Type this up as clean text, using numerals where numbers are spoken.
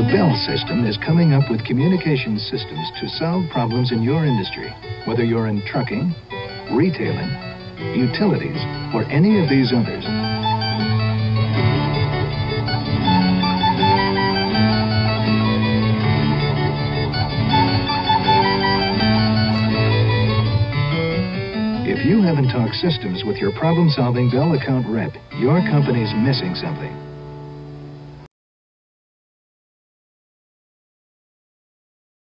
Bell System is coming up with communication systems to solve problems in your industry, whether you're in trucking, retailing, utilities, or any of these others. If you haven't talked systems with your problem-solving Bell account rep, your company's missing something.